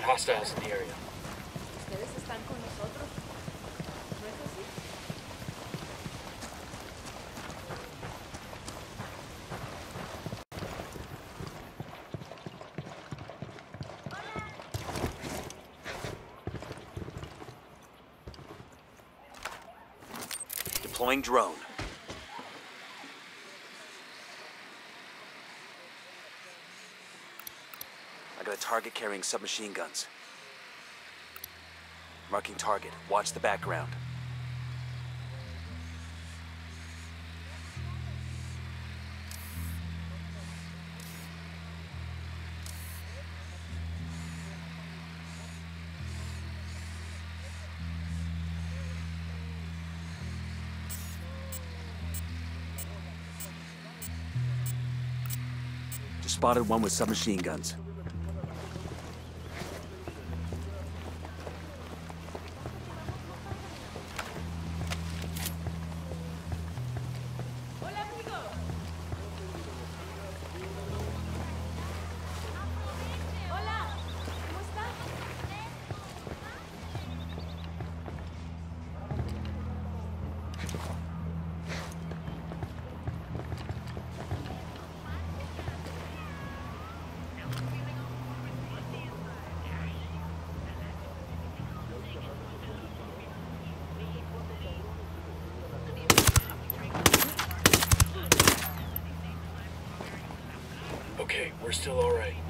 Hostiles in the area. ¿Ustedes están con nosotros? ¿No es así? Deploying drone. I got a target carrying submachine guns. Marking target. Watch the background. Just spotted one with submachine guns. Okay, we're still all right.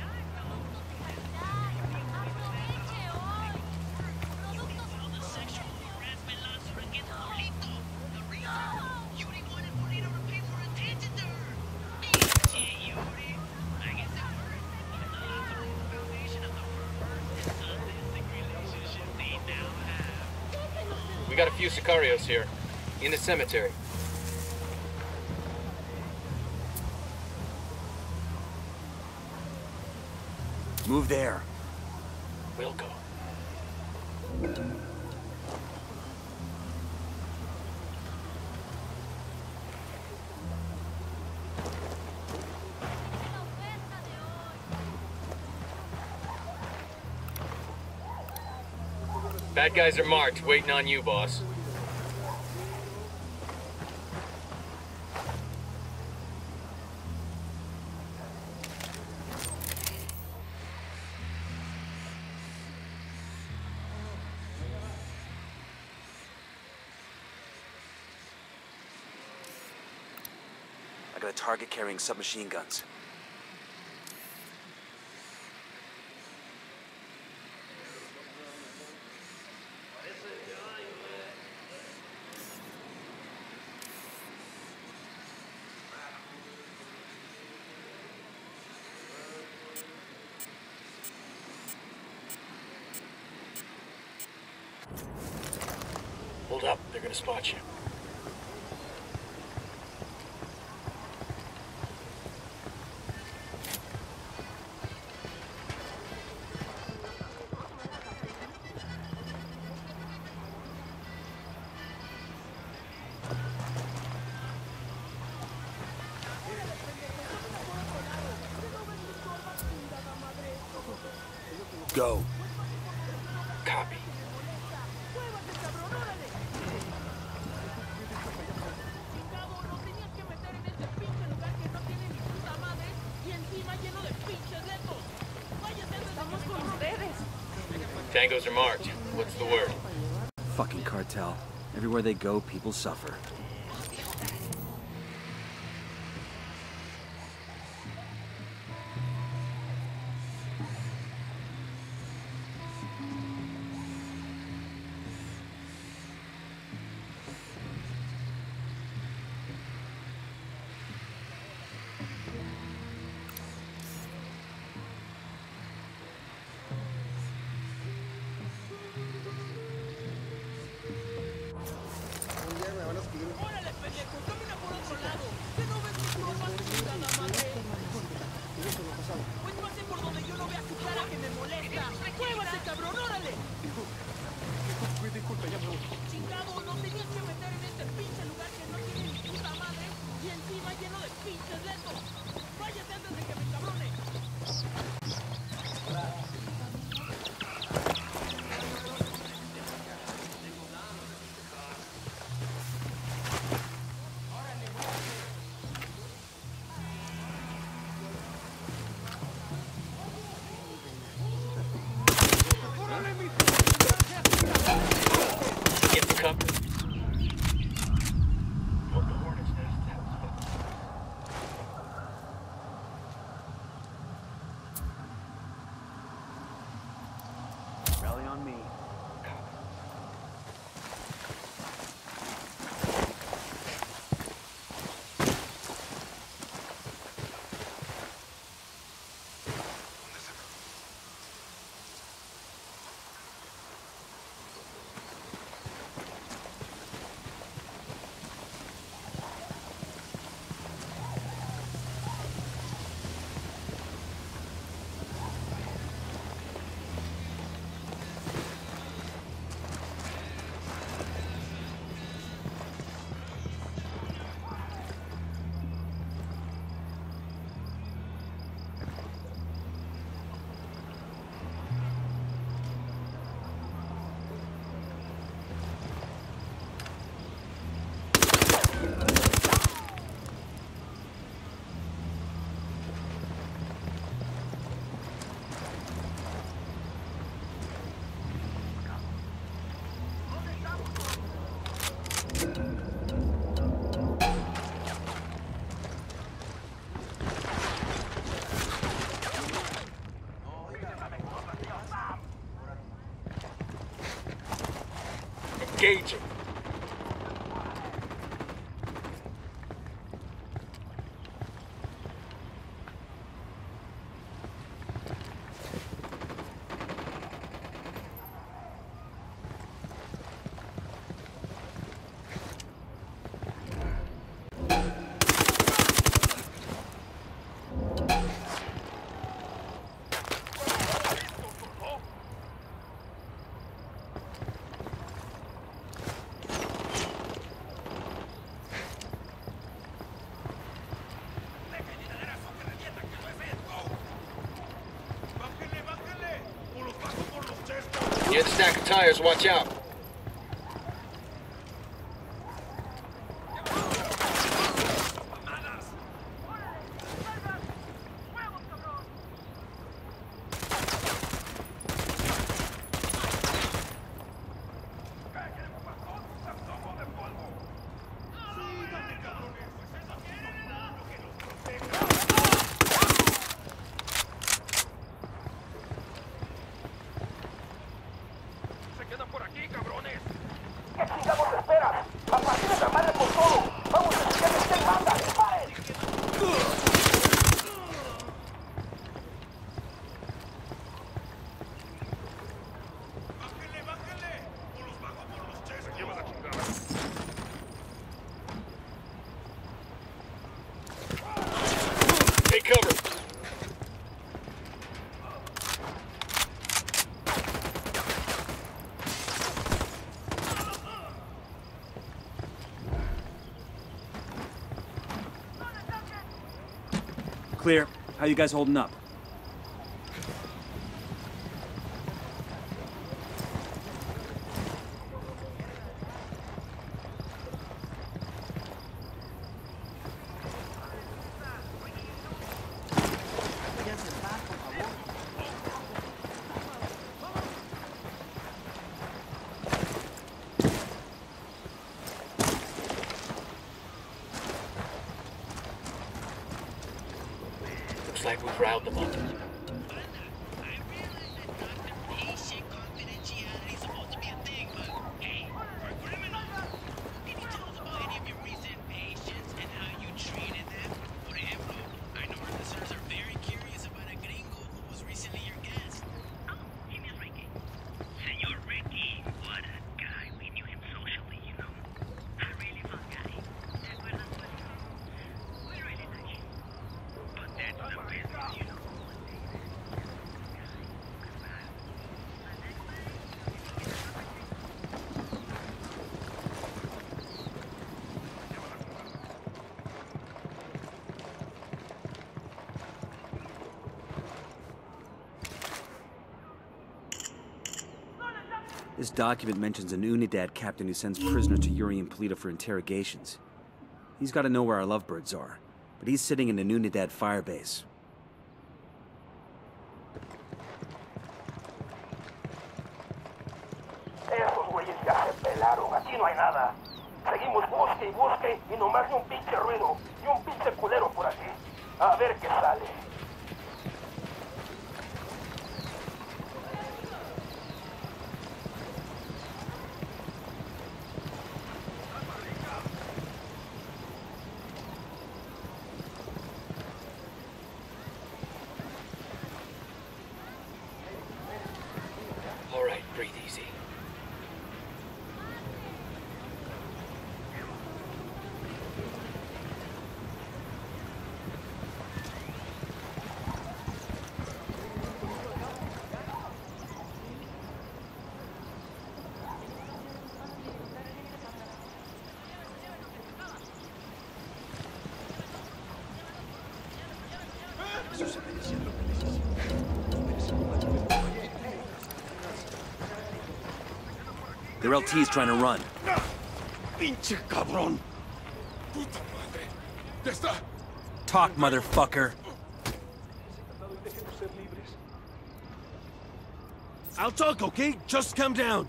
We got a few Sicarios here, in the cemetery. Move there. We'll go. Bad guys are marked, waiting on you, boss. I got a target carrying submachine guns. Hold up, they're gonna spot you. Go. Copy. Tangos are marked. What's the word? Fucking cartel. Everywhere they go, people suffer. Un día me van a escribir engaging. Get a stack of tires, watch out. Take cover. Clear. How you guys holding up? Looks like we've riled them up. This document mentions an Unidad captain who sends prisoners to Yuri and Polito for interrogations. He's got to know where our lovebirds are, but he's sitting in an Unidad firebase. Esos güeyes ya se pelaron, aquí no hay nada. Seguimos busque y busque y nomás ni un pinche ruido, ni un pinche culero por aquí. A ver qué sale. All right, breathe easy. Their LT's trying to run. Pinche cabrón. Puta madre. Ya está. Talk, motherfucker. I'll talk, okay? Just calm down.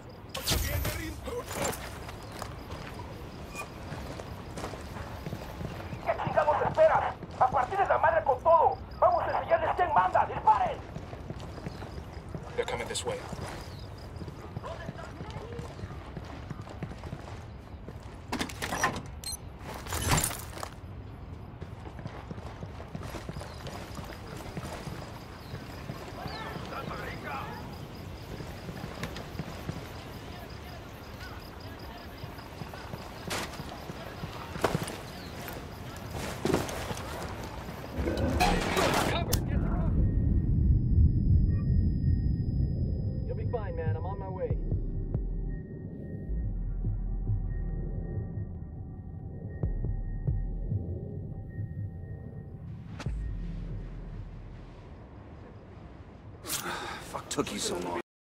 ¿Qué chingados esperas? A partir de la madre con todo. Vamos a enseñarles quién manda. ¡Disparen! They're coming this way. fine, man. I'm on my way. Fuck took you so long?